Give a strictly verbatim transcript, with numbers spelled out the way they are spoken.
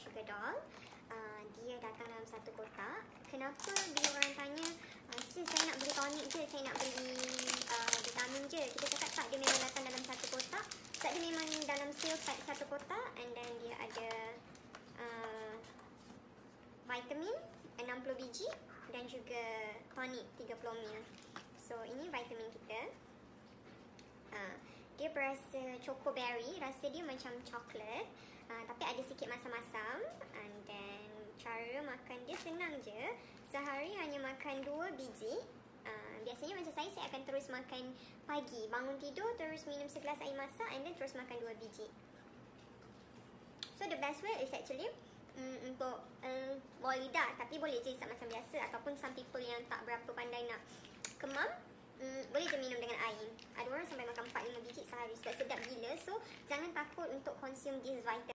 Sugardoll. Uh, dia datang dalam satu kotak. Kenapa bila orang tanya, uh, sis saya nak beli tonic je, saya nak beli uh, vitamin je, kita cakap tak, dia memang datang dalam satu kotak. Tak, dia memang dalam seal pack satu kotak. And then dia ada uh, vitamin enam puluh biji dan juga tonic tiga puluh mil. So ini vitamin kita. uh, Dia berasa choco berry, rasa dia macam coklat, uh, tapi ada sikit masam-masam. And then cara makan dia senang je. Sehari hanya makan dua biji. uh, Biasanya macam saya, saya akan terus makan pagi, bangun tidur terus minum segelas air masak, and then terus makan dua biji. So the best way is actually um, untuk um, bawah lidah, tapi boleh je isap macam biasa. Ataupun some people yang tak berapa pandai nak kemam, Hmm, boleh je minum dengan air. Ada orang sampai makan empat lima biji sehari sebab sedap gila. So jangan takut untuk consume this vitamin.